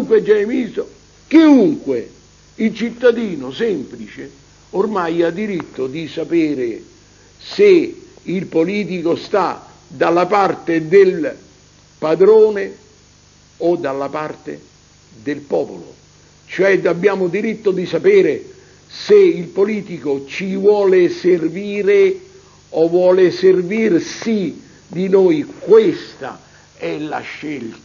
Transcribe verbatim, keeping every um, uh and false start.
qualunque genere misto, chiunque, il cittadino semplice, ormai ha diritto di sapere se il politico sta dalla parte del padrone o dalla parte del popolo. Cioè abbiamo diritto di sapere se il politico ci vuole servire o vuole servirsi di noi. Questa è la scelta.